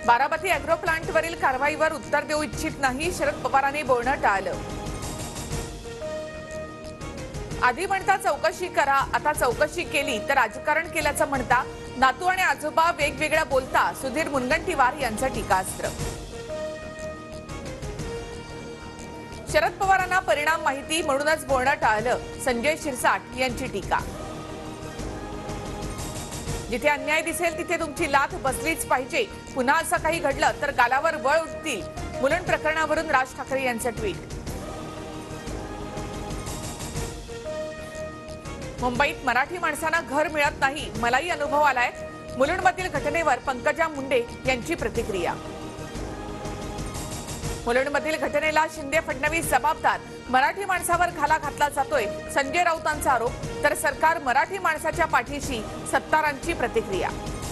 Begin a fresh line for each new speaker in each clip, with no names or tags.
Baramati agro प्लांटवरील कारवाईवर उत्तर देऊ इच्छित नाही, शरद पवारांनी बोलणं टाळलं. आधी म्हणता चौकशी करा, आता चौकशी केली तर राजकारण केल्याचं म्हणता. नातू आणि आजोबा वेगवेगळं बोलता, सुधीर मुनगंटीवार यांचं टीकास्त्र. शरद पवारांना परिणाम माहिती म्हणूनच बोलणं टाळलं, संजय शिरसाट यांची टीका. जिथे अन्याय दिसेल तिथे तुमची लाथ बसलीच पाहिजे. पुन्हा असं काही घडलं तर गालावर वळ उठतील. मुलुंड प्रकरणावरून राज ठाकरे यांचं ट्विट. मुंबईत मराठी माणसांना घर मिळत नाही, मलाही अनुभव आलाय. मुलुंडमधील घटनेवर पंकजा मुंडे यांची प्रतिक्रिया. मुलुंडमधील घटनेला शिंदे फडणवीस जबाबदार, मराठी माणसावर घाला घातला जातोय, संजय राऊतांचा आरोप. तर सरकार मराठी माणसाच्या पाठीशी, सत्तारांची प्रतिक्रिया.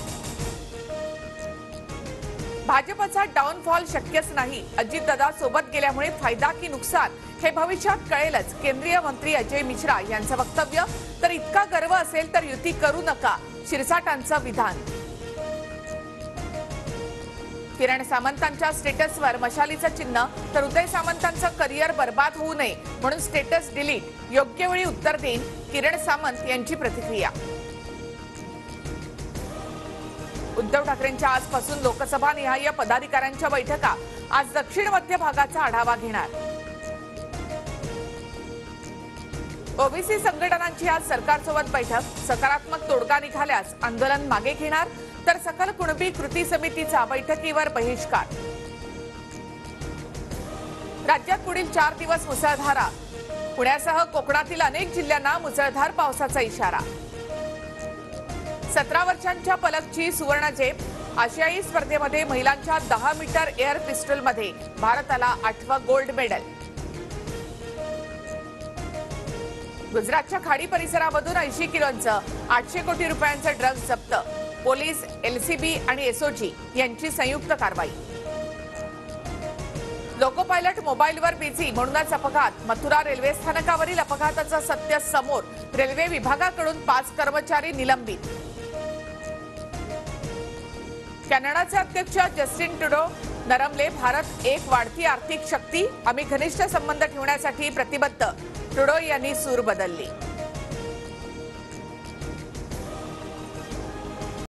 भाजपचा डाऊनफॉल शक्यच नाही, अजितदादा सोबत गेल्यामुळे फायदा की नुकसान हे भविष्यात कळेलच, केंद्रीय मंत्री अजय मिश्रा यांचं वक्तव्य. तर इतका गर्व असेल तर युती करू नका, शिरसाटांचं विधान. किरण सामंतांच्या स्टेटसवर मशालीचं चिन्ह, तर उदय सामंतांचं करिअर बर्बाद होऊ नये म्हणून स्टेटस डिलीट, योग्य वेळी उत्तर देईन, किरण सामंत यांची प्रतिक्रिया. उद्धव ठाकरेंच्या आजपासून लोकसभा निहाय पदाधिकाऱ्यांच्या बैठका, आज दक्षिण मध्य भागाचा आढावा घेणार. ओबीसी संघटनांची आज सरकारसोबत बैठक, सकारात्मक तोडगा निघाल्यास आंदोलन मागे घेणार. तर सकल कुणबी कृती समितीचा बैठकीवर बहिष्कार. राज्यात पुढील 4 दिवस मुसळधार, पुण्यासह कोकणातील अनेक जिल्ह्यांना मुसळधार पावसाचा इशारा. 17 वर्षांच्या पलकची सुवर्णजेप, आशियाई स्पर्धेमध्ये महिलांच्या 10 मीटर एअर पिस्टलमध्ये भारताला 8वं गोल्ड मेडल. गुजरातच्या खाडी परिसरामधून 80 किलोचं 800 कोटी रुपयांचं ड्रग्ज जप्त, पोलीस, एलसीबी आणि एसओजी यांची संयुक्त कारवाई. लोको पायलट मोबाईलवर बिझी म्हणूनच अपघात, मथुरा रेल्वे स्थानकावरील अपघाताचं सत्य समोर, रेल्वे विभागाकडून 5 कर्मचारी निलंबित. कॅनडाचे अध्यक्ष जस्टिन ट्रुडो नरमले, भारत एक वाढती आर्थिक शक्ती, आम्ही घनिष्ठ संबंध ठेवण्यासाठी प्रतिबद्ध, ट्रुडो यांनी सूर बदलली.